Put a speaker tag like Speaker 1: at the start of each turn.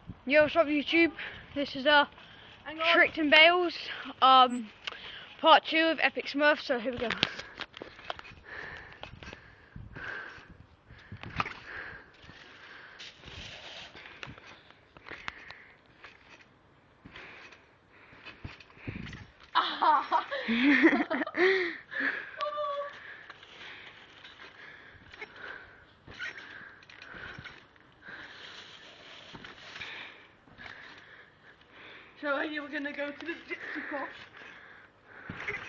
Speaker 1: Yo, what's up YouTube? This is Tricked and Bales, part 2 of Epiicsmurf, so here we go.
Speaker 2: So you were gonna go to the gypsy cross.